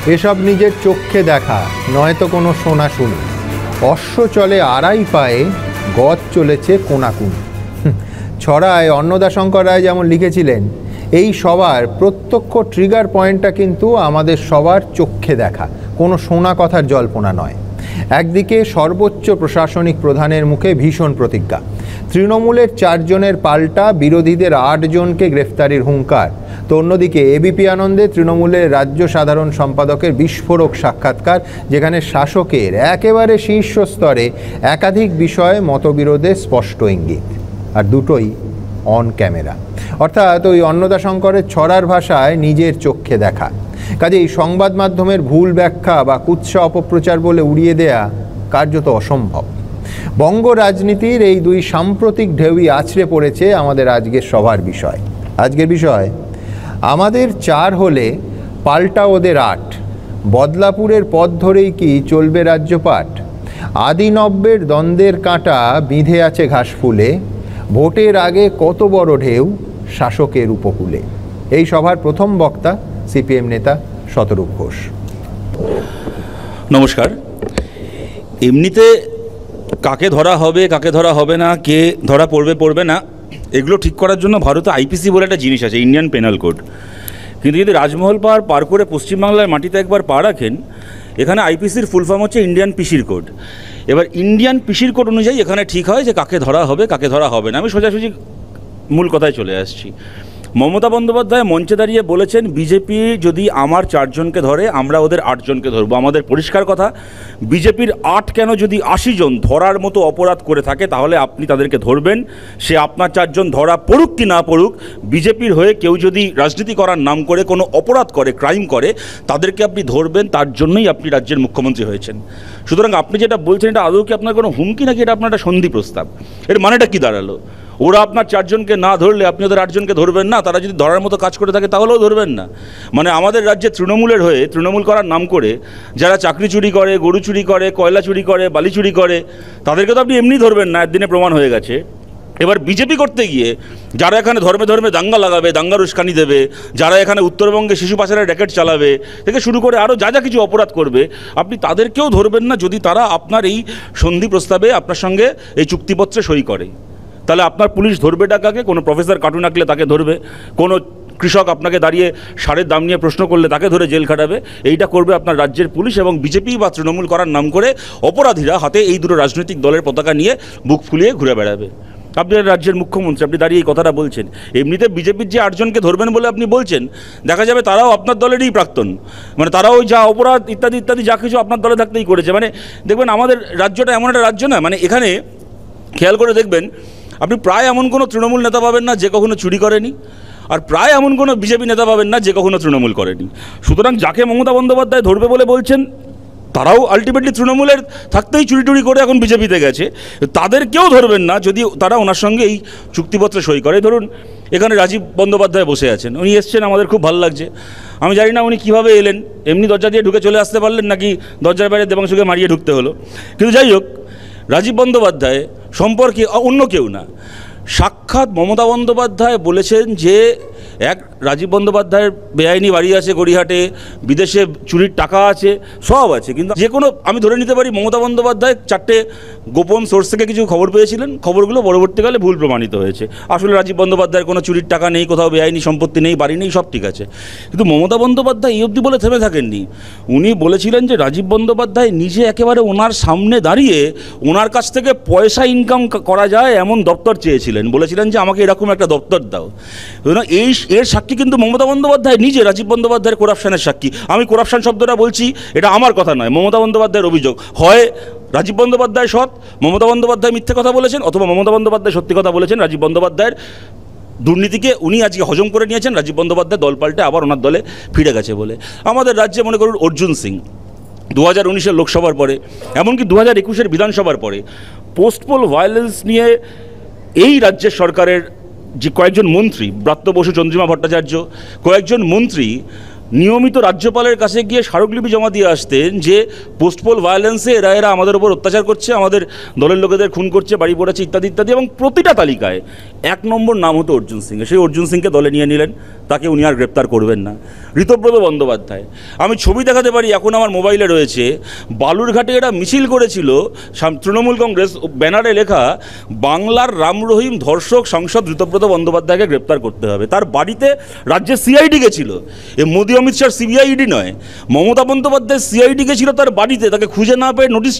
এসব নিজের চোখে দেখা, নয়তো কোনো শোনা শুনি। অশ্ব চলে আড়াই পায়ে, গজ চলেছে কোনাকুনি। ছড়ায় অন্নদাশঙ্কর রায় যেমন লিখেছিলেন, এই সবার প্রত্যক্ষ ট্রিগার পয়েন্টটা কিন্তু আমাদের সবার চোখে দেখা, কোনো শোনা কথার জল্পনা নয়। একদিকে সর্বোচ্চ প্রশাসনিক প্রধানের মুখে ভীষণ প্রতিজ্ঞা, তৃণমূলের 4 জনের পাল্টা বিরোধীদের 8 জনকে গ্রেফতারির হুঙ্কার, তো অন্যদিকে এবিপি আনন্দে তৃণমূলের রাজ্য সাধারণ সম্পাদকের বিস্ফোরক সাক্ষাৎকার, যেখানে শাসকের একেবারে শীর্ষ স্তরে একাধিক বিষয়ে মতবিরোধে স্পষ্ট ইঙ্গিত, আর দুটোই অন ক্যামেরা। অর্থাৎ ওই অন্নদাশঙ্করের ছড়ার ভাষায় নিজের চোখে দেখা। কাজেই সংবাদ মাধ্যমের ভুল ব্যাখ্যা বা কুৎসা অপপ্রচার বলে উড়িয়ে দেয়া কার্যত অসম্ভব। বঙ্গ রাজনীতির এই 2 সাম্প্রতিক ঢেউই আছড়ে পড়েছে আমাদের আজকের সভার বিষয়। আজকের বিষয়, আমাদের 4 হলে পাল্টা ওদের 8, বদলাপুরের পথ ধরেই কি চলবে রাজ্যপাট? আদি নব্যের দ্বন্দ্বের কাঁটা বিঁধে আছে ঘাস ফুলে, ভোটের আগে কত বড় ঢেউ শাসকের উপকূলে। এই সভার প্রথম বক্তা সিপিএম নেতা শতরূপ ঘোষ। নমস্কার। এমনিতে কাকে ধরা হবে কাকে ধরা হবে না, কে ধরা পড়বে পড়বে না, এগুলো ঠিক করার জন্য ভারতে আইপিসি বলে একটা জিনিস আছে, ইন্ডিয়ান পেনাল কোড। কিন্তু যদি রাজমহল পাহাড় পার করে পশ্চিমবাংলার মাটিতে একবার পা রাখেন, এখানে আইপিসির ফুল ফর্ম হচ্ছে ইন্ডিয়ান পিসির কোড। এবার ইন্ডিয়ান পিসির কোড অনুযায়ী এখানে ঠিক হয় যে কাকে ধরা হবে কাকে ধরা হবে না। আমি সোজাসুজি মূল কথায় চলে আসছি। মমতা বন্দ্যোপাধ্যায় মঞ্চে দাঁড়িয়ে বলেছেন, বিজেপি যদি আমার 4 জনকে ধরে, আমরা ওদের 8 জনকে ধরবো। আমাদের পরিষ্কার কথা, বিজেপির 8 কেন, যদি 80 জন ধরার মতো অপরাধ করে থাকে তাহলে আপনি তাদেরকে ধরবেন। সে আপনার 4 জন ধরা পড়ুক কি না পড়ুক, বিজেপির হয়ে কেউ যদি রাজনীতি করার নাম করে কোনো অপরাধ করে, ক্রাইম করে, তাদেরকে আপনি ধরবেন। তার জন্যই আপনি রাজ্যের মুখ্যমন্ত্রী হয়েছেন। সুতরাং আপনি যেটা বলছেন, এটা আদৌ কি আপনার কোনো হুমকি, নাকি এটা আপনার একটা সন্ধি প্রস্তাব? এর মানেটা কি দাঁড়ালো? ওরা আপনার 4 জনকে না ধরলে আপনি ওদের 8 জনকে ধরবেন না? তারা যদি ধরার মতো কাজ করে থাকে তাহলেও ধরবেন না? মানে আমাদের রাজ্যে তৃণমূলের হয়ে, তৃণমূল করার নাম করে যারা চাকরি চুরি করে, গরু চুরি করে, কয়লা চুরি করে, বালি চুরি করে, তাদেরকে তো আপনি এমনি ধরবেন না, একদিনে প্রমাণ হয়ে গেছে। এবার বিজেপি করতে গিয়ে যারা এখানে ধর্মে ধর্মে দাঙ্গা লাগাবে, দাঙ্গার উস্কানি দেবে, যারা এখানে উত্তরবঙ্গে শিশু পাচারের র্যাকেট চালাবে থেকে শুরু করে আরও যা যা কিছু অপরাধ করবে, আপনি তাদেরকেও ধরবেন না যদি তারা আপনার এই সন্ধি প্রস্তাবে আপনার সঙ্গে এই চুক্তিপত্রে সই করে। তাহলে আপনার পুলিশ ধরবে ডাকাকে? কোনো প্রফেসর কার্টুন আঁকলে তাকে ধরবে, কোনো কৃষক আপনাকে দাঁড়িয়ে সারের দাম নিয়ে প্রশ্ন করলে তাকে ধরে জেল খাটাবে। এইটা করবে আপনার রাজ্যের পুলিশ, এবং বিজেপি বা তৃণমূল করার নাম করে অপরাধীরা হাতে এই দুটো রাজনৈতিক দলের পতাকা নিয়ে বুক ফুলিয়ে ঘুরে বেড়াবে। আপনি রাজ্যের মুখ্যমন্ত্রী, আপনি দাঁড়িয়ে এই কথাটা বলছেন। এমনিতে বিজেপির যে 8 জনকে ধরবেন বলে আপনি বলছেন, দেখা যাবে তারাও আপনার দলেরই প্রাক্তন, মানে তারাও ওই যা অপরাধ ইত্যাদি ইত্যাদি যা কিছু আপনার দলে থাকতেই করেছে। মানে দেখবেন আমাদের রাজ্যটা এমন একটা রাজ্য না, মানে এখানে খেয়াল করে দেখবেন আপনি প্রায় এমন কোনো তৃণমূল নেতা পাবেন না যে কখনো চুরি করেনি, আর প্রায় এমন কোনো বিজেপি নেতা পাবেন না যে কখনো তৃণমূল করেনি। সুতরাং যাকে মমতা বন্দ্যোপাধ্যায় ধরবে বলে বলছেন, তারাও আলটিমেটলি তৃণমূলের থাকতেই চুরি টুরি করে এখন বিজেপিতে গেছে। তাদেরকেও ধরবেন না যদি তারা ওনার সঙ্গে এই চুক্তিপত্রে সই করে। ধরুন এখানে রাজীব বন্দ্যোপাধ্যায় বসে আছেন, উনি এসছেন, আমাদের খুব ভালো লাগছে। আমি জানি না উনি কীভাবে এলেন, এমনি দরজা দিয়ে ঢুকে চলে আসতে পারলেন নাকি দরজার বাইরে দেবাংশুকে মারিয়ে ঢুকতে হলো। কিন্তু যাই হোক, রাজীব বন্দ্যোপাধ্যায় সম্পর্কে অন্য কেউ না, সাক্ষাৎ মমতা বন্দ্যোপাধ্যায় বলেছেন যে রাজীব বন্দ্যোপাধ্যায়ের বেআইনি বাড়ি আছে গড়িয়াহাটে, বিদেশে চুরির টাকা আছে, সব আছে। কিন্তু যে কোনো, আমি ধরে নিতে পারি মমতা বন্দ্যোপাধ্যায় 4টে গোপন সোর্স থেকে কিছু খবর পেয়েছিলেন, খবরগুলো পরবর্তীকালে ভুল প্রমাণিত হয়েছে। আসলে রাজীব বন্দ্যোপাধ্যায়ের কোনো চুরির টাকা নেই, কোথাও বেআইনি সম্পত্তি নেই, বাড়ি নেই, সব ঠিক আছে। কিন্তু মমতা বন্দ্যোপাধ্যায় এই অবধি বলে থেমে থাকেননি। উনি বলেছিলেন যে রাজীব বন্দ্যোপাধ্যায় নিজে একেবারে ওনার সামনে দাঁড়িয়ে ওনার কাছ থেকে পয়সা ইনকাম করা যায় এমন দপ্তর চেয়েছিলেন, বলেছিলেন যে আমাকে এরকম একটা দপ্তর দাও। এর সাক্ষী কিন্তু মমতা বন্দ্যোপাধ্যায় নিজে, রাজীব বন্দ্যোপাধ্যায়ের করাপশনের সাক্ষী। আমি করাপশন শব্দটা বলছি, এটা আমার কথা নয়, মমতা বন্দ্যোপাধ্যায়ের অভিযোগ। হয় রাজীব বন্দ্যোপাধ্যায় সৎ, মমতা বন্দ্যোপাধ্যায় মিথ্যে কথা বলেছেন, অথবা মমতা বন্দ্যোপাধ্যায় সত্যি কথা বলেছেন। রাজীব বন্দ্যোপাধ্যায়ের দুর্নীতিকে উনি আজকে হজম করে নিয়েছেন, রাজীব বন্দ্যোপাধ্যায় দল পাল্টে আবার ওনার দলে ফিরে গেছে বলে। আমাদের রাজ্যে মনে করুন অর্জুন সিং 2019-এর লোকসভার পরে, এমনকি 2021-এর বিধানসভার পরে পোস্টপোল ভায়োলেন্স নিয়ে এই রাজ্যের সরকারের যে কয়েকজন মন্ত্রী, ব্রাত্য বসু, চন্দ্রিমা ভট্টাচার্য, কয়েকজন মন্ত্রী নিয়মিত রাজ্যপালের কাছে গিয়ে স্মারকলিপি জমা দিয়ে আসতেন যে পোস্টপোল ভায়োলেন্সে এরা আমাদের ওপর অত্যাচার করছে, আমাদের দলের লোকেদের খুন করছে, বাড়ি পড়াচ্ছে ইত্যাদি ইত্যাদি। এবং প্রতিটা তালিকায় 1 নম্বর নাম হতো অর্জুন সিংয়ের। সেই অর্জুন সিংকে দলে নিয়ে নিলেন, তাকে উনি আর গ্রেপ্তার করবেন না। ঋতব্রত বন্দ্যোপাধ্যায়, আমি ছবি দেখাতে পারি, এখন আমার মোবাইলে রয়েছে, বালুরঘাটে এরা মিছিল করেছিল, তৃণমূল কংগ্রেস, ব্যানারে লেখা বাংলার রাম রহিম ধর্ষক সাংসদ ঋতব্রত বন্দ্যোপাধ্যায়কে গ্রেপ্তার করতে হবে। তার বাড়িতে রাজ্যের সিআইডি গেছিল, এ মোদি অমিত শাহর সিবিআইডি নয়, মমতা বন্দ্যোপাধ্যায় সিআইডি গেছিল তার বাড়িতে, তাকে খুঁজে না পেয়ে নোটিশ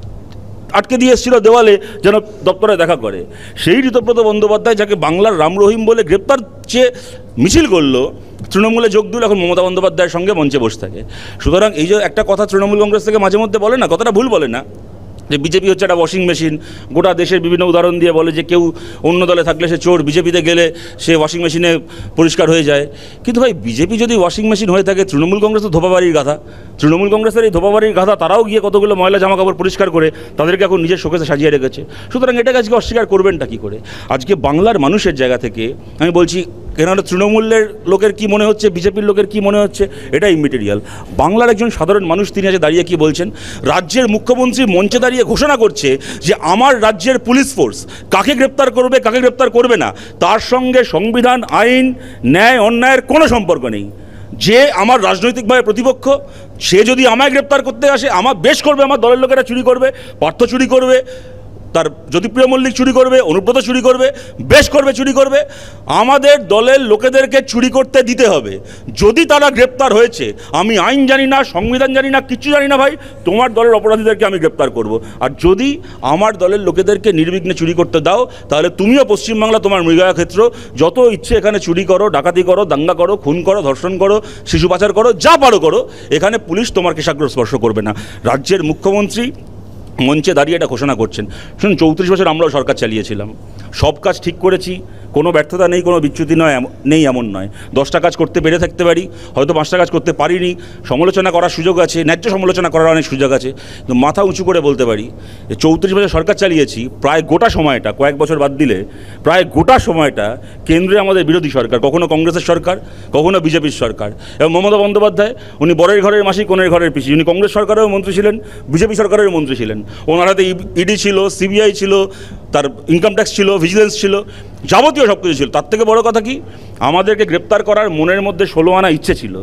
আটকে দিয়ে এসেছিল দেওয়ালে যেন দপ্তরে দেখা করে। সেই ঋতব্রত বন্দ্যোপাধ্যায় যাকে বাংলার রাম রহিম বলে গ্রেপ্তার চেয়ে মিছিল করলো, তৃণমূলে যোগ দিল, এখন মমতা বন্দ্যোপাধ্যায়ের সঙ্গে মঞ্চে বসে থাকে। সুতরাং এই যে একটা কথা তৃণমূল কংগ্রেস থেকে মাঝে মধ্যে বলে না, কথাটা ভুল বলে না, যে বিজেপি হচ্ছে একটা ওয়াশিং মেশিন, গোটা দেশের বিভিন্ন উদাহরণ দিয়ে বলে যে কেউ অন্য দলে থাকলে সে চোর, বিজেপিতে গেলে সে ওয়াশিং মেশিনে পরিষ্কার হয়ে যায়। কিন্তু ভাই, বিজেপি যদি ওয়াশিং মেশিন হয়ে থাকে, তৃণমূল কংগ্রেস তো ধোপাবাড়ির গাধা। তৃণমূল কংগ্রেসের এই ধোপাবাড়ির গাধা তারাও গিয়ে কতগুলো ময়লা জামা কাপড় পরিষ্কার করে তাদেরকে এখন নিজের শোকেসে সাজিয়ে রেখেছে। সুতরাং এটাকে আজকে অস্বীকার করবেনটা কী করে? আজকে বাংলার মানুষের জায়গা থেকে আমি বলছি, কেননা তৃণমূলের লোকের কি মনে হচ্ছে, বিজেপির লোকের কি মনে হচ্ছে, এটা ইম্যাটেরিয়াল। বাংলার একজন সাধারণ মানুষ, তিনি আজ দাঁড়িয়ে কি বলছেন, রাজ্যের মুখ্যমন্ত্রী মঞ্চে দাঁড়িয়ে ঘোষণা করছে যে আমার রাজ্যের পুলিশ ফোর্স কাকে গ্রেপ্তার করবে, কাকে গ্রেপ্তার করবে না, তার সঙ্গে সংবিধান, আইন, ন্যায়, অন্যায়ের কোনো সম্পর্ক নেই। যে আমার রাজনৈতিকভাবে প্রতিপক্ষ, সে যদি আমায় গ্রেপ্তার করতে আসে, আমার বেশ করবে, আমার দলের লোকেরা চুরি করবে, পার্থ চুরি করবে, তার জ্যোতিপ্রিয় মল্লিক চুরি করবে, অনুব্রত চুরি করবে, বেশ করবে, চুরি করবে, আমাদের দলের লোকেদেরকে চুরি করতে দিতে হবে। যদি তারা গ্রেপ্তার হয়েছে, আমি আইন জানি না, সংবিধান জানি না, কিচ্ছু জানি না ভাই, তোমার দলের অপরাধীদেরকে আমি গ্রেপ্তার করব। আর যদি আমার দলের লোকেদেরকে নির্বিঘ্নে চুরি করতে দাও, তাহলে তুমিও পশ্চিমবাংলা, তোমার মৃগয়া ক্ষেত্র, যত ইচ্ছে এখানে চুরি করো, ডাকাতি করো, দাঙ্গা করো, খুন করো, ধর্ষণ করো, শিশু পাচার করো, যা পারো করো, এখানে পুলিশ তোমার কেশাগ্র স্পর্শ করবে না। রাজ্যের মুখ্যমন্ত্রী মঞ্চে দাঁড়িয়ে এটা ঘোষণা করছেন। শুনুন, 34 বছর আমরাও সরকার চালিয়েছিলাম, সব কাজ ঠিক করেছি, কোনো ব্যর্থতা নেই, কোনো বিচ্যুতি নেই এমন নয়। 10টা কাজ করতে পেরে থাকতে পারি, হয়তো 5টা কাজ করতে পারিনি, সমালোচনা করার সুযোগ আছে, ন্যায্য সমালোচনা করার অনেক সুযোগ আছে, কিন্তু মাথা উঁচু করে বলতে পারি যে 34 বছর সরকার চালিয়েছি, প্রায় গোটা সময়টা, কয়েক বছর বাদ দিলে প্রায় গোটা সময়টা কেন্দ্রে আমাদের বিরোধী সরকার, কখনো কংগ্রেসের সরকার, কখনো বিজেপির সরকার। এবং মমতা বন্দ্যোপাধ্যায়, উনি বরের ঘরের মাসি, কোণের ঘরের পিসি, উনি কংগ্রেস সরকারেও মন্ত্রী ছিলেন, বিজেপি সরকারেও মন্ত্রী ছিলেন, ওনার হাতে ইডি ছিল, সিবিআই ছিল, তার ইনকাম ট্যাক্স ছিল, ভিজিলেন্স ছিল, যাবতীয় সব কিছু ছিল। তার থেকে বড় কথা কি, আমাদেরকে গ্রেপ্তার করার মনের মধ্যে 16 আনা ইচ্ছে ছিল।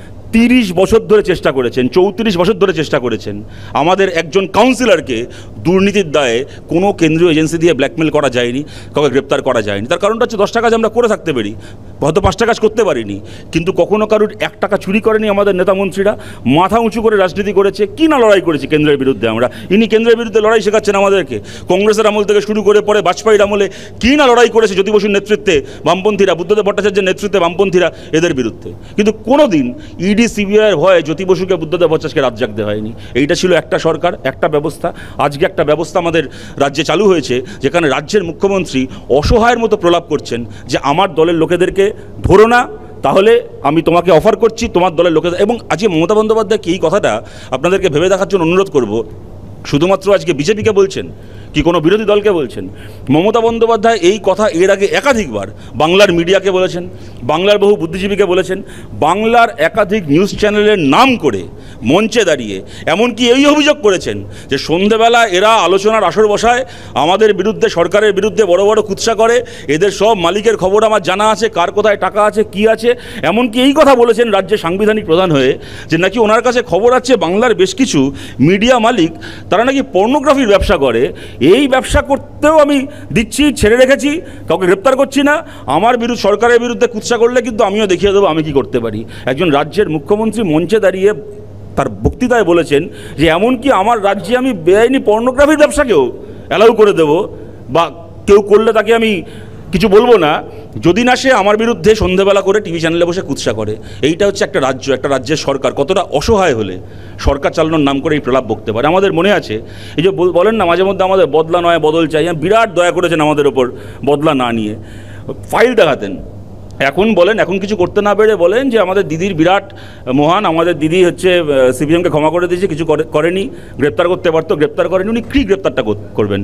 30 বছর ধরে চেষ্টা করেছেন, 34 বছর ধরে চেষ্টা করেছেন আমাদের একজন কাউন্সিলরকে দুর্নীতির দায়ে কোনো কেন্দ্রীয় এজেন্সি দিয়ে ব্ল্যাকমেল করা যায়নি, কাউকে গ্রেপ্তার করা যায়নি। তার কারণটা হচ্ছে 10টা কাজ আমরা করে থাকতে পারি, হয়তো 5টা কাজ করতে পারিনি, কিন্তু কখনো কারোর 1 টাকা চুরি করেনি আমাদের নেতামন্ত্রীরা, মাথা উঁচু করে রাজনীতি করেছে। কি না লড়াই করেছি কেন্দ্রের বিরুদ্ধে আমরা, ইনি কেন্দ্রের বিরুদ্ধে লড়াই শেখাচ্ছেন আমাদেরকে। কংগ্রেসের আমল থেকে শুরু করে পরে বাজপেয়ীর আমলে কি না লড়াই করেছে জ্যোতি বসুর নেতৃত্বে বামপন্থীরা, বুদ্ধদেব ভট্টাচার্যের নেতৃত্বে বামপন্থীরা, এদের বিরুদ্ধে। কিন্তু কোনো দিন ইডি সিবিআইয়ের ভয়ে জ্যোতি বসুকে, বুদ্ধদেব ভট্টাচার্যকে রাত জাগতে হয়নি। এইটা ছিল একটা সরকার, একটা ব্যবস্থা। আজকে একটা ব্যবস্থা আমাদের রাজ্যে চালু হয়েছে, যেখানে রাজ্যের মুখ্যমন্ত্রী অসহায়ের মতো প্রলাপ করছেন যে আমার দলের লোকেদেরকে ধরো না, তাহলে আমি তোমাকে অফার করছি তোমার দলের লোকেদের। এবং আজকে মমতা বন্দ্যোপাধ্যায়কে এই কথাটা আপনাদেরকে ভেবে দেখার জন্য অনুরোধ করব, শুধুমাত্র আজকে বিজেপিকে বলছেন কি কোনো বিরোধী দলকে বলছেন, মমতা বন্দ্যোপাধ্যায় এই কথা এর আগে একাধিকবার বাংলার মিডিয়াকে বলেছেন, বাংলার বহু বুদ্ধিজীবীকে বলেছেন, বাংলার একাধিক নিউজ চ্যানেলের নাম করে মঞ্চে দাঁড়িয়ে এমনকি এই অভিযোগ করেছেন যে সন্ধেবেলা এরা আলোচনার আসর বসায়, আমাদের বিরুদ্ধে, সরকারের বিরুদ্ধে বড় বড় কুৎসা করে, এদের সব মালিকের খবর আমার জানা আছে, কার কোথায় টাকা আছে, কি আছে। এমনকি এই কথা বলেছেন রাজ্যের সাংবিধানিক প্রধান হয়ে, যে নাকি ওনার কাছে খবর আছে বাংলার বেশ কিছু মিডিয়া মালিক তারা নাকি পর্নোগ্রাফির ব্যবসা করে, এই ব্যবসা করতেও আমি দিচ্ছি, ছেড়ে রেখেছি, কাউকে গ্রেপ্তার করছি না, আমার বিরুদ্ধে, সরকারের বিরুদ্ধে কুৎসা করলে কিন্তু আমিও দেখিয়ে দেবো আমি কি করতে পারি। একজন রাজ্যের মুখ্যমন্ত্রী মঞ্চে দাঁড়িয়ে তার বক্তৃতায় বলেছেন যে এমনকি আমার রাজ্যে আমি বেআইনি পর্নোগ্রাফির ব্যবসাকেও অ্যালাউ করে দেবো, বা কেউ করলে তাকে আমি কিছু বলবো না, যদি না সে আমার বিরুদ্ধে সন্ধেবেলা করে টিভি চ্যানেলে বসে কুৎসা করে। এইটা হচ্ছে একটা রাজ্য, একটা রাজ্যের সরকার কতটা অসহায় হলে সরকার চালানোর নাম করে এই প্রলাপ বকতে পারে। আমাদের মনে আছে এই যে বলেন না মাঝে মধ্যে আমাদের বদলা নয় বদল চাই, বিরাট দয়া করেছেন আমাদের ওপর বদলা না নিয়ে, ফাইল দেখাতেন। এখন বলেন, এখন কিছু করতে না পেরে বলেন যে আমাদের দিদির বিরাট মহান, আমাদের দিদি হচ্ছে সিপিএমকে ক্ষমা করে দিয়েছে, কিছু করেনি, গ্রেপ্তার করতে পারতো, গ্রেপ্তার করেনি। উনি কী গ্রেপ্তারটা করবেন?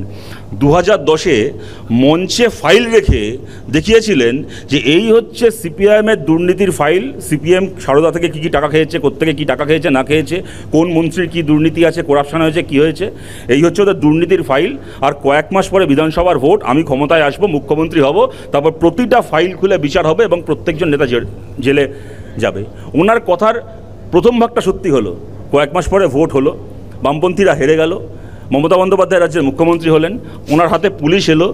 2010-এ মঞ্চে ফাইল রেখে দেখিয়েছিলেন যে এই হচ্ছে সিপিআইএমের দুর্নীতির ফাইল, সিপিএম সারদা থেকে কী কী টাকা খেয়েছে, কোত্থেকে কী টাকা খেয়েছে না খেয়েছে, কোন মন্ত্রীর কী দুর্নীতি আছে, করাপশন হয়েছে, কী হয়েছে, এই হচ্ছে ওদের দুর্নীতির ফাইল। আর কয়েক মাস পরে বিধানসভার ভোট, আমি ক্ষমতায় আসবো, মুখ্যমন্ত্রী হব, তারপর প্রতিটা ফাইল খুলে বিচার হবে, হবে এবং প্রত্যেকজন নেতা জেলে যাবে। ওনার কথার প্রথম ভাগটা সত্যি হলো, কয়েক মাস পরে ভোট হলো, বামপন্থীরা হেরে গেল, মমতা বন্দ্যোপাধ্যায় রাজ্যের মুখ্যমন্ত্রী হলেন, ওনার হাতে পুলিশ এলো,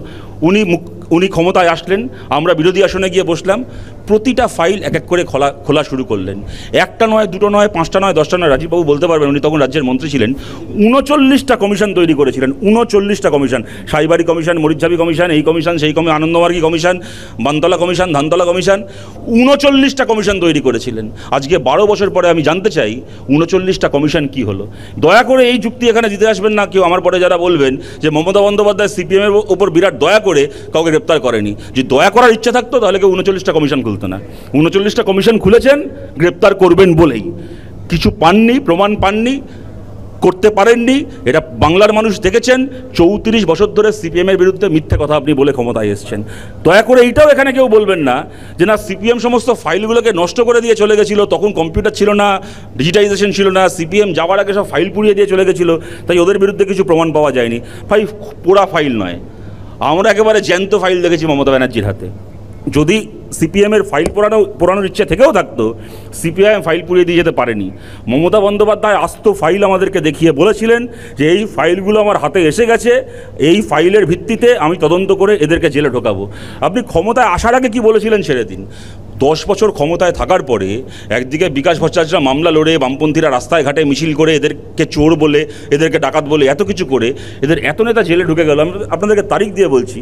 উনি ক্ষমতায় আসলেন, আমরা বিরোধী আসনে গিয়ে বসলাম, প্রতিটা ফাইল এক এক করে খোলা শুরু করলেন। একটা নয়, দুটো নয়, 5টা নয়, 10টা নয়, রাজীববাবু বলতে পারবেন, উনি তখন রাজ্যের মন্ত্রী ছিলেন। 39টা কমিশন তৈরি করেছিলেন, 39টা commission, Sainbari commission, Marichjhapi commission, এই কমিশন সেই commission, Anandamargi commission, Bantala commission, Dhantala commission, 39টা কমিশন তৈরি করেছিলেন। আজকে 12 বছর পরে আমি জানতে চাই 39টা কমিশন কি হলো। দয়া করে এই যুক্তি এখানে দিতে আসবেন না কেউ আমার পরে যারা বলবেন যে মমতা বন্দ্যোপাধ্যায় সিপিএমের ওপর বিরাট দয়া করে কাউকে গ্রেপ্তার করেনি। যে দয়া করার ইচ্ছা থাকতো তাহলে কেউ 39টা কমিশন খুলতো না। 39টা কমিশন খুলেছেন গ্রেপ্তার করবেন বলেই, কিছু পাননি, প্রমাণ পাননি, করতে পারেননি। এটা বাংলার মানুষ দেখেছেন। 34 বছর ধরে সিপিএমের বিরুদ্ধে মিথ্যে কথা আপনি বলে ক্ষমতায় এসেছেন। দয়া করে এইটাও এখানে কেউ বলবেন না যে না সিপিএম সমস্ত ফাইলগুলোকে নষ্ট করে দিয়ে চলে গেছিলো, তখন কম্পিউটার ছিল না, ডিজিটাইজেশন ছিল না, সিপিএম যাওয়ার আগে সব ফাইল পুড়িয়ে দিয়ে চলে গেছিলো, তাই ওদের বিরুদ্ধে কিছু প্রমাণ পাওয়া যায়নি। ভাই, পোড়া ফাইল নয়, আমরা একেবারে জ্যান্ত ফাইল দেখেছি মমতা ব্যানার্জির হাতে। যদি সিপিএমের ফাইল পোড়ানোর ইচ্ছে থেকেও থাকতো, সিপিআইএম ফাইল পুড়িয়ে দিয়ে যেতে পারেনি। মমতা বন্দ্যোপাধ্যায় আস্ত ফাইল আমাদেরকে দেখিয়ে বলেছিলেন যে এই ফাইলগুলো আমার হাতে এসে গেছে, এই ফাইলের ভিত্তিতে আমি তদন্ত করে এদেরকে জেলে ঢোকাবো। আপনি ক্ষমতায় আসার আগে কি বলেছিলেন ছেড়ে দিন। 10 বছর ক্ষমতায় থাকার পরে একদিকে বিকাশ ভট্টাচার্যরা মামলা লড়ে, বামপন্থীরা রাস্তায় ঘাটে মিছিল করে, এদেরকে চোর বলে, এদেরকে ডাকাত বলে, এত কিছু করে এদের এত নেতা জেলে ঢুকে গেল। আমি আপনাদেরকে তারিখ দিয়ে বলছি,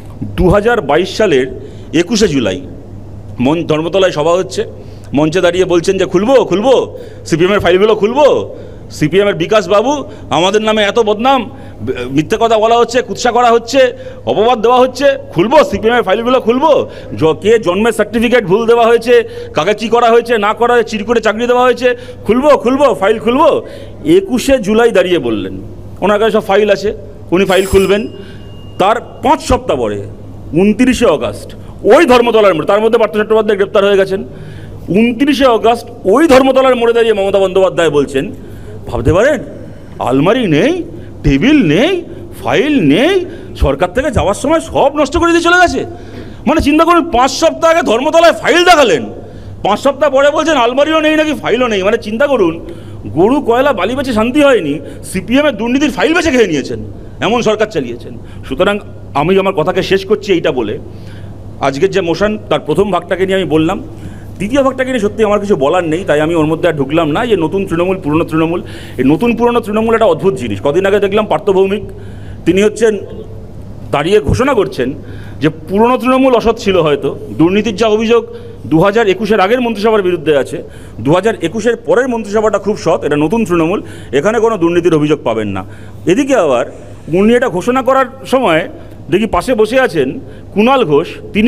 2022 সালের 21শে জুলাই ধর্মতলায় সভা হচ্ছে, মঞ্চে দাঁড়িয়ে বলছেন যে খুলবো সিপিএমের ফাইলগুলো খুলবো। সিপিএমের বিকাশ বাবু, আমাদের নামে এত বদনাম, মিথ্যে কথা বলা হচ্ছে, কুৎসা করা হচ্ছে, অপবাদ দেওয়া হচ্ছে, খুলবো সিপিএমের ফাইলগুলো খুলবো। কে জন্মের সার্টিফিকেট ভুল দেওয়া হয়েছে, কাকে কী করা হয়েছে না করা হয়েছে, চিরকুটে চাকরি দেওয়া হয়েছে, খুলবো ফাইল খুলবো। 21শে জুলাই দাঁড়িয়ে বললেন, ওনার কাছে সব ফাইল আছে, উনি ফাইল খুলবেন। তার 5 সপ্তাহ পরে 29শে অগাস্ট ওই ধর্মতলার মোড়ে, তার মধ্যে পার্থ চট্টোপাধ্যায় গ্রেপ্তার হয়ে গেছেন, 29শে অগাস্ট ওই ধর্মতলার মোড়ে দাঁড়িয়ে মমতা বন্দ্যোপাধ্যায় বলছেন, ভাবতে পারেন আলমারি নেই, টেবিল নেই, ফাইল নেই, সরকার থেকে যাওয়ার সময় সব নষ্ট করে দিয়ে চলে গেছে। মানে চিন্তা করুন, 5 সপ্তাহ আগে ধর্মতলায় ফাইল দেখালেন, 5 সপ্তাহ পরে বলছেন আলমারিও নেই নাকি ফাইলও নেই। মানে চিন্তা করুন, গরু কয়লা বালি বেচে শান্তি হয়নি, সিপিএমের দুর্নীতির ফাইল বেচে খেয়ে নিয়েছেন, এমন সরকার চালিয়েছেন। সুতরাং আমি আমার কথাকে শেষ করছি এইটা বলে, আজকের যে মোশন তার প্রথম ভাগটাকে নিয়ে আমি বললাম, দ্বিতীয় ভাগটাকে নিয়ে সত্যি আমার কিছু বলার নেই, তাই আমি ওর মধ্যে আর ঢুকলাম না। যে নতুন তৃণমূল পুরনো তৃণমূল, এই নতুন পুরনো তৃণমূল একটা অদ্ভুত জিনিস। কদিন আগে দেখলাম পার্থ ভৌমিক, তিনি হচ্ছেন দাঁড়িয়ে ঘোষণা করছেন যে পুরনো তৃণমূল অসৎ ছিল, হয়তো দুর্নীতির যা অভিযোগ 2021-এর আগের মন্ত্রিসভার বিরুদ্ধে আছে, 2021-এর পরের মন্ত্রিসভাটা খুব সৎ, এটা নতুন তৃণমূল, এখানে কোনো দুর্নীতির অভিযোগ পাবেন না। এদিকে আবার উনি এটা ঘোষণা করার সময় দেখি পাশে বসে আছেন কুণাল ঘোষ,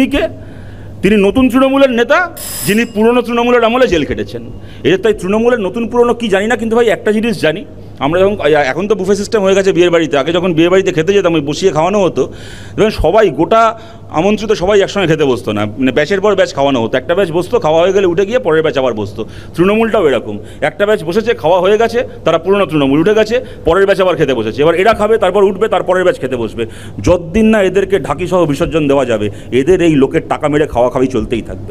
তিনি নতুন তৃণমূলের নেতা, যিনি পুরনো তৃণমূলের আমলে জেল খেটেছেন। এর তাই তৃণমূলের নতুন পুরনো কি জানি না, কিন্তু ভাই একটা জিনিস জানি, আমরা যখন এখন তো বুফে সিস্টেম হয়ে গেছে বিয়ের বাড়িতে, আগে যখন বিয়ে বাড়িতে খেতে যেতাম ওই বসিয়ে খাওয়ানো হতো, যখন সবাই গোটা আমন্ত্রিত সবাই একসঙ্গে খেতে বসতো না, মানে ব্যাচের পর ব্যাচ খাওয়ানো হতো, একটা ব্যাচ বসতো, খাওয়া হয়ে গেলে উঠে গিয়ে পরের ব্যাচ আবার বসতো। তৃণমূলটাও এরকম, একটা ব্যাচ বসেছে, খাওয়া হয়ে গেছে, তারা পুরনো তৃণমূল উঠে গেছে, পরের ব্যাচ আবার খেতে বসেছে, এবার এরা খাবে, তারপর উঠবে, তারপরের ব্যাচ খেতে বসবে। যতদিন না এদেরকে ঢাকিসহ বিসর্জন দেওয়া যাবে, এদের এই লোকের টাকা মেরে খাওয়া খাওয়াই চলতেই থাকবে।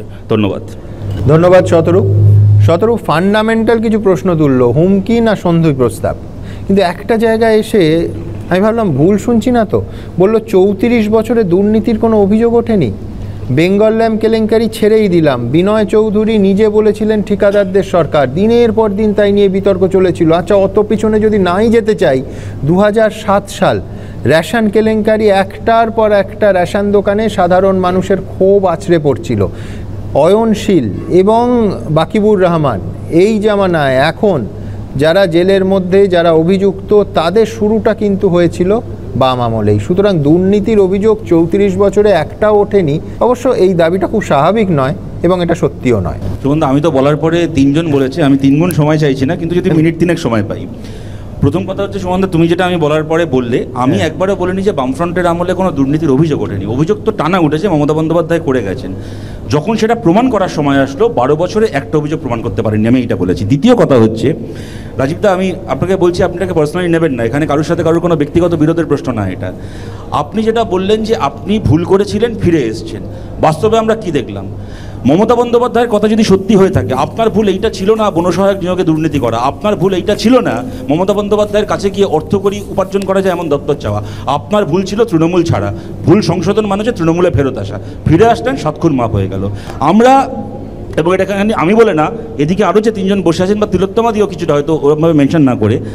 ধন্যবাদ শতরূপ ফান্ডামেন্টাল কিছু প্রশ্ন তুলল, হুমকি না সন্ধি প্রস্তাব, কিন্তু একটা জায়গায় এসে আমি ভাবলাম ভুল শুনছি না তো। বলল 34 বছরে দুর্নীতির কোনো অভিযোগ ওঠেনি, বেঙ্গল ল্যাম্প কেলেঙ্কারি ছেড়েই দিলাম, বিনয় চৌধুরী নিজে বলেছিলেন ঠিকাদারদের সরকার, দিনের পর দিন তাই নিয়ে বিতর্ক চলেছিল। আচ্ছা, অত পিছনে যদি নাই যেতে চাই, 2007 সাল রেশন কেলেঙ্কারি, একটার পর একটা রেশন দোকানে সাধারণ মানুষের ক্ষোভ আছড়ে পড়ছিল। অয়নশীল এবং বাকিবুর রহমান, এই জামানায় এখন যারা জেলের মধ্যে যারা অভিযুক্ত, তাদের শুরুটা কিন্তু হয়েছিল বাম আমলেই। সুতরাং দুর্নীতির অভিযোগ 34 বছরে একটাও ওঠেনি। অবশ্য এই দাবিটা খুব স্বাভাবিক নয় এবং এটা সত্যিও নয়। সুমন্ত, আমি তো বলার পরে 3 জন বলেছে, আমি 3 গুণ সময় চাইছি না, কিন্তু যদি মিনিট 3 সময় পাই। প্রথম কথা হচ্ছে সুমন্ত, তুমি যেটা আমি বলার পরে বললে, আমি একবারও বলিনি যে বামফ্রন্টের আমলে কোনো দুর্নীতির অভিযোগ ওঠেনি। অভিযোগ তো টানা উঠেছে, মমতা বন্দ্যোপাধ্যায় করে গেছেন। যখন সেটা প্রমাণ করার সময় আসলো, 12 বছরে একটা অভিযোগ প্রমাণ করতে পারেননি, আমি এটা বলেছি। দ্বিতীয় কথা হচ্ছে, রাজীবদা, আমি আপনাকে বলছি, আপনাকে পার্সোনালি নেবেন না, এখানে কারোর সাথে কারোর কোনো ব্যক্তিগত বিরোধের প্রশ্ন না এটা। আপনি যেটা বললেন যে আপনি ভুল করেছিলেন, ফিরে এসেছেন, বাস্তবে আমরা কি দেখলাম? মমতা বন্দ্যোপাধ্যায়ের কথা যদি সত্যি হয়ে থাকে, আপনার ভুল এইটা ছিল না বনসহায়ক নিয়োগে দুর্নীতি করা, আপনার ভুল এইটা ছিল না মমতা বন্দ্যোপাধ্যায়ের কাছে গিয়ে অর্থকরী উপার্জন করা যায় এমন দপ্তর চাওয়া, আপনার ভুল ছিল তৃণমূল ছাড়া। ভুল সংশোধন মানে হচ্ছে তৃণমূলে ফেরত আসা। ফিরে আসলেন, সাতক্ষণ মাপ হয়ে গেল। আমরা, এবং এটা আমি বলে না, এদিকে আরও যে তিনজন বসে আছেন বা তিলোত্তমা দিয়েও কিছুটা হয়তো ওরকমভাবে মেনশন না করে,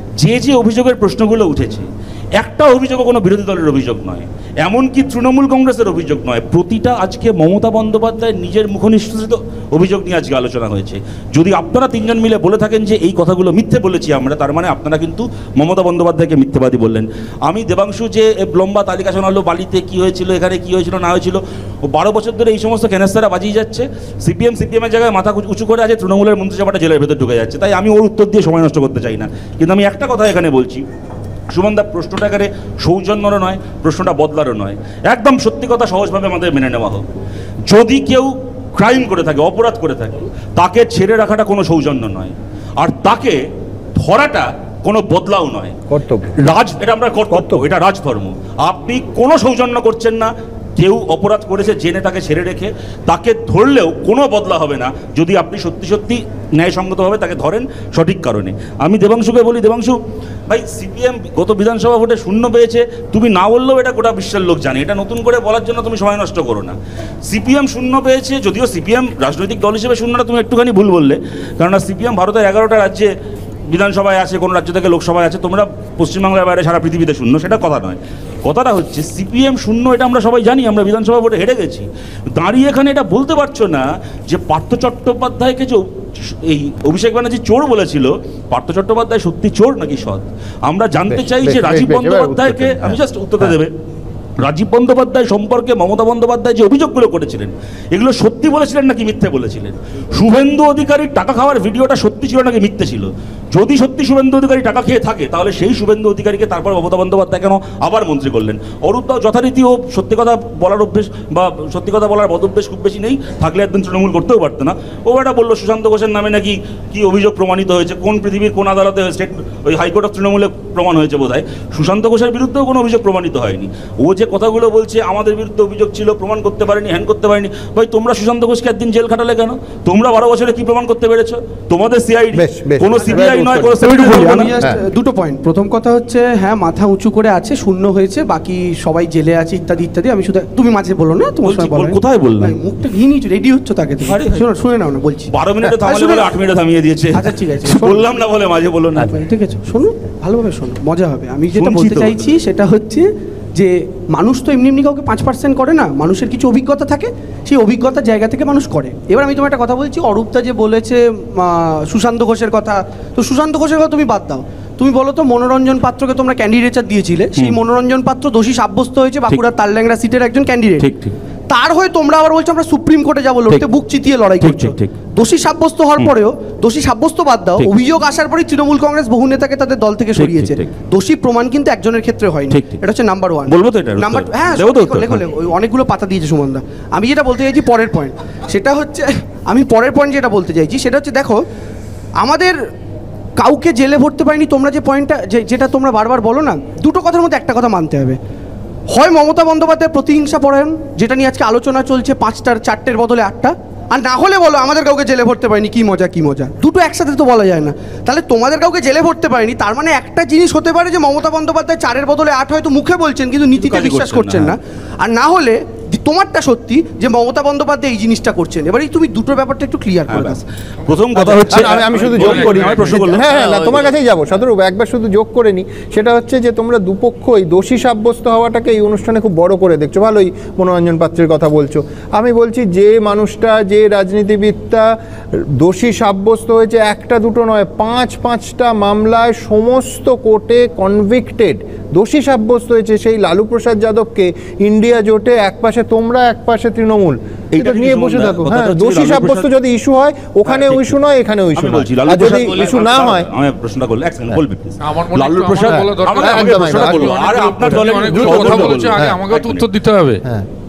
যে অভিযোগের প্রশ্নগুলো উঠেছে, একটা অভিযোগও কোনো বিরোধী দলের অভিযোগ নয়, এমনকি তৃণমূল কংগ্রেসের অভিযোগ নয়, প্রতিটা আজকে মমতা বন্দ্যোপাধ্যায়ের নিজের মুখনিঃসৃত অভিযোগ নিয়ে আজকে আলোচনা হয়েছে। যদি আপনারা তিনজন মিলে বলে থাকেন যে এই কথাগুলো মিথ্যে বলেছি আমরা, তার মানে আপনারা কিন্তু মমতা বন্দ্যোপাধ্যায়কে মিথ্যেবাদী বললেন। আমি দেবাংশু যে লম্বা তালিকা শোনালো, বালিতে কী হয়েছিল, এখানে কী হয়েছিল না হয়েছিল, ও 12 বছর ধরে এই সমস্ত ক্যানেস্তারা বাজিয়ে যাচ্ছে। সিপিএমের জায়গায় মাথা উঁচু করে আছে, তৃণমূলের মন্ত্রিসভাটা জেলের ভেতর ঢুকে যাচ্ছে। তাই আমি ওর উত্তর দিয়ে সময় নষ্ট করতে চাই না, কিন্তু আমি একটা কথা এখানে বলছি, সুমনদা, প্রশ্নটা এখানে সৌজন্যরও নয়, প্রশ্নটা বদলারও নয়, একদম সত্যি কথা সহজভাবে আমাদের মেনে নেওয়া হোক। যদি কেউ ক্রাইম করে থাকে, অপরাধ করে থাকে, তাকে ছেড়ে রাখাটা কোনো সৌজন্য নয়, আর তাকে ধরাটা কোনো বদলাও নয়, কর্তব্য। এটা আমরা কর্তব্য, এটা রাজধর্ম। আপনি কোনো সৌজন্য করছেন না। কেউ অপরাধ করেছে জেনে তাকে ছেড়ে রেখে তাকে ধরলেও কোনো বদলা হবে না যদি আপনি সত্যি সত্যি ন্যায়সঙ্গতভাবে তাকে ধরেন সঠিক কারণে। আমি দেবাংশুকে বলি, দেবাংশু ভাই, সিপিএম গত বিধানসভা ভোটে 0 পেয়েছে, তুমি না বললেও এটা গোটা বিশ্বের লোক জানে, এটা নতুন করে বলার জন্য তুমি সময় নষ্ট করো না। সিপিএম 0 পেয়েছে, যদিও সিপিএম রাজনৈতিক দল হিসেবে 0টা তুমি একটুখানি ভুল বললে, কেননা সিপিএম ভারতের 11টা রাজ্যে বিধানসভায় আছে, কোনো রাজ্য থেকে লোকসভায় আছে, তোমরা পশ্চিমবাংলার বাইরে সারা পৃথিবীতে 0, সেটা কথা নয়। কথাটা হচ্ছে সিপিএম 0, এটা আমরা সবাই জানি, আমরা বিধানসভা ভোটে হেরে গেছি। দাঁড়িয়ে এখানে এটা বলতে পারছো না যে পার্থ চট্টোপাধ্যায়কে যে এই অভিষেক ব্যানার্জি চোর বলেছিল, পার্থ চট্টোপাধ্যায় সত্যি চোর নাকি সৎ? আমরা জানতে চাই যে রাজীব বন্দ্যোপাধ্যায়কে, আমি জাস্ট উত্তরটা দেবে, রাজীব বন্দ্যোপাধ্যায় সম্পর্কে মমতা বন্দ্যোপাধ্যায় যে অভিযোগগুলো করেছিলেন, এগুলো সত্যি বলেছিলেন নাকি মিথ্যে বলেছিলেন? শুভেন্দু অধিকারীর টাকা খাওয়ার ভিডিওটা সত্যি ছিল নাকি মিথ্যে ছিল? যদি সত্যি শুভেন্দু অধিকারী টাকা খেয়ে থাকে, তাহলে সেই শুভেন্দু অধিকারীকে তারপর মমতা বন্দ্যোপাধ্যায় কেন আবার মন্ত্রী করলেন? অরূপদাও যথারীতি ও সত্যি কথা বলার অভ্যেস বা সত্যি কথা বলার বদভ্যেস খুব বেশি নেই, থাকলে একদিন তৃণমূল করতেও পারতো না। ও এটা বললো সুশান্ত ঘোষের নামে নাকি কি অভিযোগ প্রমাণিত হয়েছে, কোন পৃথিবীর কোন আদালতে, স্টেট ওই হাইকোর্ট অফ তৃণমূলে প্রমাণ হয়েছে বোধহয়। সুশান্ত ঘোষের বিরুদ্ধেও কোনো অভিযোগ প্রমাণিত হয়নি। ও যে কথাগুলো বলছে আমাদের বিরুদ্ধে অভিযোগ ছিল, প্রমাণ করতে পারেনি, হ্যান করতে পারেনি, ভাই তোমরা সুশান্ত ঘোষকে একদিন জেল খাটালে কেন? তোমরা 12 বছরে কি প্রমাণ করতে পেরেছো? তোমাদের সিআইডি, কোনো সিবিআই নয়, কোনো আমি জাস্ট দুটো পয়েন্ট। প্রথম কথা হচ্ছে, হ্যাঁ মাথা উঁচু করে আছে, 0 হয়েছে, বাকি সবাই জেলে আছে ইত্যাদি ইত্যাদি। আমি শুধু, তুমি মাঝে বলো না, তোমার সময় বলো, কোথায় বললাম? মুখটা ঘি নিয়ে রেডি হচ্ছে তাকে, শোনো, শুনে নাও না, বলছি 12 মিনিটে থামালে বলে 8 মিনিটে থামিয়ে দিয়েছে। আচ্ছা ঠিক আছে, বললাম না বলে মাঝে বলো না, ঠিক আছে, শোনো ভালোভাবে, শোনো, মজা হবে। আমি যেটা বলতে চাইছি সেটা হচ্ছে যে মানুষ তো এমনি এমনি কাউকে 5% করে না, মানুষের কিছু অভিজ্ঞতা থাকে, সেই অভিজ্ঞতার জায়গা থেকে মানুষ করে। এবার আমি তোমার একটা কথা বলছি, অরূপদা যে বলেছে সুশান্ত ঘোষের কথা, তো সুশান্ত ঘোষের কথা তুমি বাদ দাও, তুমি বলো তো মনোরঞ্জন পাত্রকে তোমরা ক্যান্ডিডেচার দিয়েছিলে, সেই মনোরঞ্জন পাত্র দোষী সাব্যস্ত হয়েছে, বাঁকুড়ার তালড্যাংরা সিটের একজন ক্যান্ডিডেট, তার হয়ে তোমরা আবার বলছো আমরা সুপ্রিম কোর্টে যাবো লড়তে, বুক চিতিয়ে লড়াই করছো। দোষী সাব্যস্ত হওয়ার পরেও, দোষী সাব্যস্ত বাদ দাও, অভিযোগ আসার পরেই তৃণমূল কংগ্রেস বহু নেতাকে তাদের দল থেকে সরিয়েছে। দোষী প্রমাণ কিন্তু একজনের ক্ষেত্রে হয়নি, এটা হচ্ছে নাম্বার 1। বলবো তো এটা নাম্বার, হ্যাঁ অনেকগুলো পাতা দিয়েছে সুমনদা। আমি যেটা বলতে চাইছি পরের পয়েন্ট, সেটা হচ্ছে, আমি পরের পয়েন্ট যেটা বলতে চাইছি সেটা হচ্ছে, দেখো আমাদের কাউকে জেলে ভরতে পারিনি, তোমরা যে পয়েন্টটা যেটা তোমরা বারবার বলো না, দুটো কথার মধ্যে একটা কথা মানতে হবে, হয় মমতা বন্দ্যোপাধ্যায় প্রতিহিংসা পরায়ণ, যেটা নিয়ে আজকে আলোচনা চলছে, 5টার 4টের বদলে 8টা, আর না হলে বলো আমাদের কাউকে জেলে ভরতে পারিনি, কি মজা কি মজা, দুটো একসাথে তো বলা যায় না। তাহলে তোমাদের কাউকে জেলে ভরতে পারিনি, তার মানে একটা জিনিস হতে পারে যে মমতা বন্দ্যোপাধ্যায় 4-এর বদলে 8 হয়তো মুখে বলছেন কিন্তু নীতিতে বিশ্বাস করছেন না, আর না হলে তোমারটা সত্যি যে মমতা বন্দ্যোপাধ্যায় এই জিনিসটা করছেন। এবার তুমি দুটো ব্যাপারটা একটু ক্লিয়ার করে দাও। প্রথম কথা হচ্ছে, আমি শুধু যোগ করি, হ্যাঁ না তোমার কাছেই যাবো শতরূপ, একবার শুধু যোগ করে নি, সেটা হচ্ছে যে তোমরা দুপক্ষই দোষী সাব্যস্ত হওয়াটাকে এই অনুষ্ঠানে খুব বড় করে দেখছো। ভালোই মনোরঞ্জন পাত্রের কথা বলছো, আমি বলছি যে মানুষটা, যে রাজনীতিবিদটা দোষী সাব্যস্ত হয়েছে, একটা দুটো নয়, 5-5টা মামলায় সমস্ত কোর্টে কনভিক্টেড, দোষী সাব্যস্ত হয়েছে, সেই লালু প্রসাদ যাদবকে ইন্ডিয়া জোটে একপাশে তোমরা একপাশে তৃণমূল, এটা নিয়ে বসে থাকো। হ্যাঁ, দোষী সাব্যস্ত যদি ইস্যু হয়, ওখানে ইস্যু নয়, এখানে ইস্যু নয়, আর যদি ইস্যু না হয়, আমি প্রশ্নটা করলে এক সেকেন্ড বলবে প্লিজ। লালু প্রসাদ, আর আপনার দলের কথা বলছে, আগে আমাকে তো উত্তর দিতে হবে।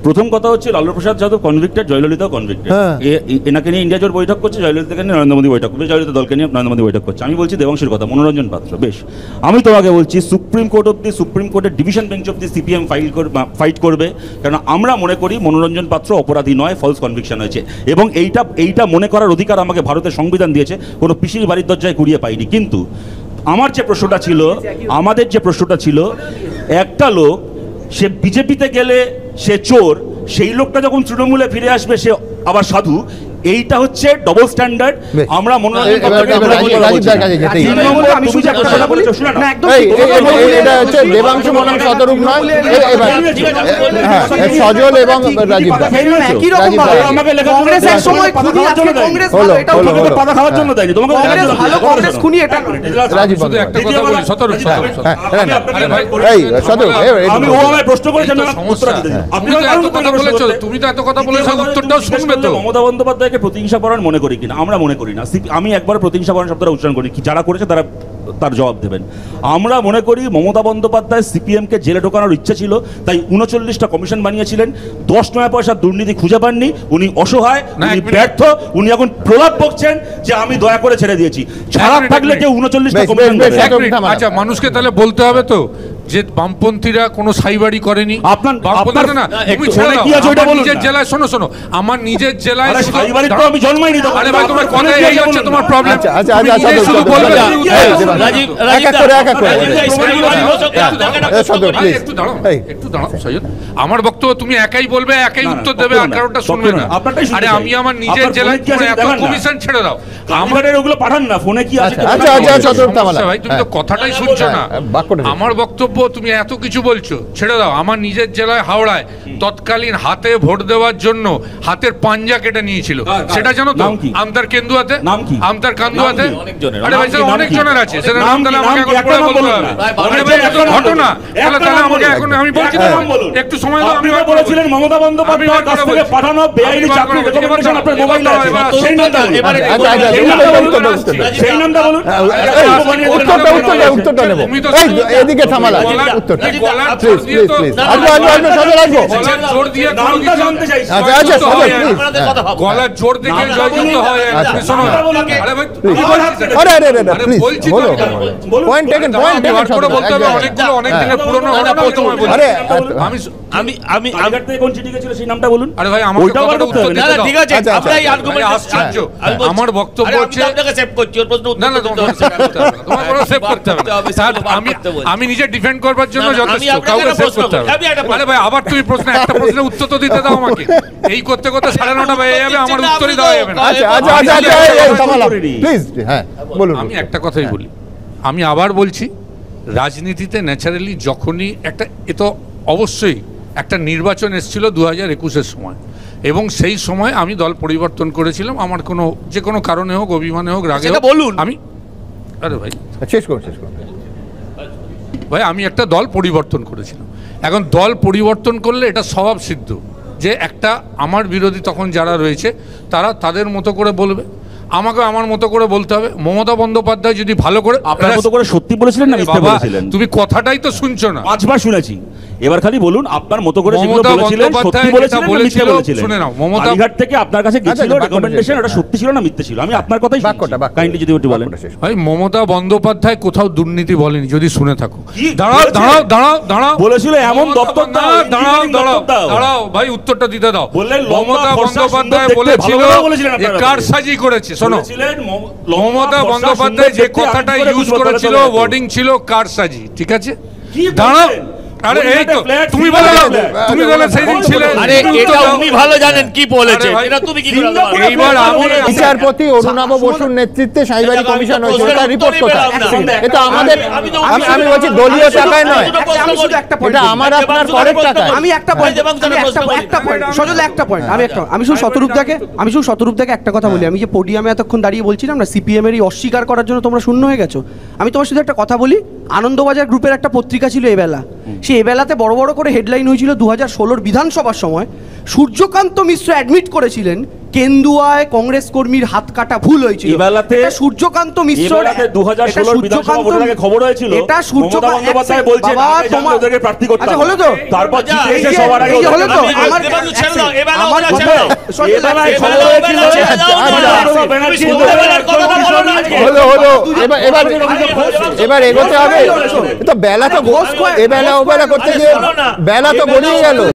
প্রথম কথা হচ্ছে লালু প্রসাদ যাদব কনভিক্টেড, জয়ললিতাও কনভিক্টেড। হ্যাঁ। এনাকে নিয়ে ইন্ডিয়া জোট বৈঠক করছে, জয়ললিতাকে নিয়ে নরেন্দ্র মোদী বৈঠক করছে, জয়ললিতা দলকে নিয়ে নরেন্দ্র মোদী বৈঠক করছে। আমি বলছি দেবাংশুর কথা, মনোরঞ্জন পাত্র, বেশ, আমি তোমাকে বলছি সুপ্রিম কোর্টের ডিভিশন বেঞ্চ অব্দি সিপিএম ফাইট করবে, কারণ আমরা মনে করি মনোরঞ্জন পাত্র অপরাধী নয়, ফলস কনভিকশন হয়েছে, এবং এইটা মনে করার অধিকার আমাকে ভারতের সংবিধান দিয়েছে, কোনো পিসির বাড়ির দরজায় কুড়িয়ে পাইনি। কিন্তু আমাদের যে প্রশ্নটা ছিল, একটা লোক সে বিজেপিতে গেলে সে চোর, সেই লোকটা যখন তৃণমূলে ফিরে আসবে সে আবার সাধু, এইটা হচ্ছে ডবল স্ট্যান্ডার্ড। আমরা দেবাংশু বনাম শতরূপ নয়, সজল এবং রাজীব তুমি তো এত কথা বলেছো, উত্তরটাও শুনবে তো। মমতা বন্দ্যোপাধ্যায়কে প্রতিহিংসাপরায়ণ মনে করি কিনা? আমরা মনে করি না। আমি একবার প্রতিহিংসাপরায়ণ শব্দটা উচ্চারণ করি, যারা করেছে তারা তার জবাব দেবেন। আমরা মনে করি মমতা বন্দ্যোপাধ্যায় সিপিএমকে জেলে ঢোকানোর ইচ্ছে ছিল, তাই 39টা কমিশন বানিয়েছিলেন, 10 নয়া পয়সার দুর্নীতি খুঁজে পাননি, উনি অসহায়, উনি ব্যর্থ, উনি এখন প্রলাপ বকছেন যে আমি দয়া করে ছেড়ে দিয়েছি। ছাড়া থাকলে কেউ 39টা কমিশন। আচ্ছা, মানুষকে তাহলে বলতে হবে তো যে বামপন্থীরা কোনো সাইবাড়ি করেনি। আপনার না, তুমি ছেড়ে দাও। আমার নিজের জেলায়, শোনো আমার নিজের জেলায় আমি জন্মাইনি তো। আরে ভাই, তোমার কথা এই হচ্ছে তোমার প্রবলেম। শুধু বলবে একটু দাঁড়াও সৈয়দ, আমার বক্তব্য তুমি একাই বলবে, একাই উত্তর দেবে, আর কারোটা শুনবে না। আরে আমি আমার নিজের জেলায় এত কমিশন ছেড়ে দাও, আমাদের ওগুলো পাঠান না ফোনে কি আছে। ভাই তুমি তো কথাটাই শুনছো না। আমার বক্তব্য তুমি এত কিছু বলছো, ছেড়ে দাও। আমার নিজের জেলায় হাওড়ায় তৎকালীন হাতে ভোট দেওয়ার জন্য হাতের পাঞ্জা কেটে নিয়েছিল, সেটা জানো তো? আমতার কেন্দুয়াতে, আমতার কান্দুয়াতে। আরে ভাই স্যার, অনেক জনের আছে, সেটা নাম তাহলে আমাকে এখন পড়ে বলতে হবে। আরে ভাই এত ঘটনা, তাহলে আমাকে এখন আমি বলছি না, একটু সময় দাও। আমি বলেছিলেন মমতা বন্দ্যোপাধ্যায়ের কাছ থেকে পাঠানো বেআইনি চাকরি রেকমেন্ডেশন আপনার মোবাইলে আছে, সেই নামটা বলুন। সেই নামটা বলুন। উত্তরটা নেব। এদিকে থামালা উত্তরটা, প্লিজ প্লিজ প্লিজ। জোর দিয়ে নামটা জানতে চাইছি। আচ্ছা গলার জোর দেখে জয়যুক্ত হয়। শোনো, আরে ভাই প্লিজ বলো। Point taken, point taken. করে বলতে হবে, অনেকগুলো অনেক দিনের পুরনো ঘটনা বলতে হবে। আরে আমি আগের থেকে কোন চিঠি গেছিল সেই নামটা বলুন। আরে ভাই আমার কথাটা উত্তর দিতে দাও। ঠিক আছে, আপনাই আর্গুমেন্ট আশ্চর্য। আমার বক্তব্য হচ্ছে আপনাকে সেভ করছি, ওর প্রশ্ন উত্তর না, তোমার সেভ করতে হবে। আমি নিজে ডিফেন্ড করবার জন্য যথেষ্ট, কাউকে সেভ করতে হবে। আরে ভাই আবার তুমি প্রশ্ন, একটা প্রশ্নের উত্তর তো দিতে দাও আমাকে। এই করতে করতে 9:30 বেজে যাবে, আমার উত্তরই দেওয়া যাবে না। প্লিজ হ্যাঁ বলুন। আমি একটা কথাই বলি, আমি আবার বলছি, রাজনীতিতে ন্যাচারালি যখনই একটা, এ তো অবশ্যই একটা নির্বাচন এসেছিল 2021-এর সময়, এবং সেই সময় আমি দল পরিবর্তন করেছিলাম। আমার কোনো যে কোনো কারণে হোক, অভিমানে হোক, রাগে হোক, বলুন। আমি আরে ভাই শেষ করুন, শেষ করুন ভাই। আমি একটা দল পরিবর্তন করেছিলাম। এখন দল পরিবর্তন করলে এটা স্বভাব সিদ্ধ যে একটা আমার বিরোধী তখন যারা রয়েছে তারা তাদের মতো করে বলবে, আমাকে আমার মতো করে বলতে হবে। মমতা বন্দ্যোপাধ্যায় যদি ভালো করে, আপনার মতো করে সত্যি বলেছিলেন না মিথ্যে বলেছিলেন? তুমি কথাটাই তো শুনছো না। 5 বার শুনেছি, এবার খালি বলুন আপনার মতো করে যেগুলো বলেছিলেন সত্যি বলেছিলেন না মিথ্যে বলেছিলেন। শুনে নাও, মমতা ঘাট থেকে আপনার কাছে গিয়েছিল রেকমেন্ডেশন, এটা সত্যি ছিল না মিথ্যে ছিল? আমি আপনার কথাই কাইন্ডলি যদি একটু বলেন। ভাই মমতা বন্দ্যোপাধ্যায় কোথাও দুর্নীতি বলেনি, যদি শুনে থাকো। দাঁড়াও দাঁড়াও দাঁড়াও দাঁড়াও, বলেছিল এমন দপ্তর দাও। দাঁড়াও দাঁড়াও দাঁড়াও ভাই, উত্তরটা দিতে দাও। মমতা বন্দ্যোপাধ্যায় বলেছিল যে কারসাজি করেছে। শোনো, মমতা বন্দ্যোপাধ্যায় যে কথাটা ইউজ করেছিল, ওয়ার্ডিং ছিল কারসাজি, ঠিক আছে? দাঁড়াও, আরে এই তো তুমি বলে সেই দিন ছিলে। আরে এটা উনি ভালো জানেন কি বলেছে, এটা তুমি কি করে বলছো? এইবার আমি বিচারপতি অরুণাভ বসুর নেতৃত্বে সাইবারি কমিশন হয়েছে, এটা রিপোর্ট কোথায়? এটা আমাদের, আমি বলছি দলীয় টাকায় নয়, এটা আমার আপনার পরের টাকায়। আমি একটা পয়েন্ট, সজল একটা পয়েন্ট, আমি শুধু শতরূপদাকে একটা কথা বলি। আমি যে পোডিয়ামে এতক্ষণ দাঁড়িয়ে বলছিলাম না সিপিএম এর এই অস্বীকার করার জন্য তোমরা শূন্য হয়ে গেছো, আমি তোমার শুধু একটা কথা বলি। আনন্দবাজার গ্রুপের একটা পত্রিকা ছিল এবেলা, সে এবেলাতে বড় বড় করে হেডলাইন হয়েছিল 2016 বিধানসভার সময় সূর্যকান্ত মিশ্র অ্যাডমিট করেছিলেন কেন্দুয়ায় কংগ্রেস কর্মীর হাত কাটা ভুল হয়েছিল। এবেলাতে সূর্যকান্ত মিশ্র 2016 বিধানসভা ভোটের আগে খবর হয়েছিল এটা মমতা বন্দ্যোপাধ্যায় বলছেন আগে জানলে ওদেরকে প্রার্থী করতে আচ্ছা হবে। হলো তো তারপর জিতে এসে এই যে- সবার আগে এই যে হলো তো ওদেরকে আমার দেবাংশু ছেড়ে দাও, এবেলা আমার ওবেলা কথা- ছেড়ে দাও। এবেলায় খবর এবেলা হয়েছিল ওবেলা ছেড়ে দাও না। মমতা ব্যানার্জি সন্ধ্যাবেলার কথাটা বলো না আজকে। হলো এবার এগোতে হবে। তো বেলা তো এবেলা ওবেলা করতে গিয়ে বেলা তো গড়িয়ে গেল।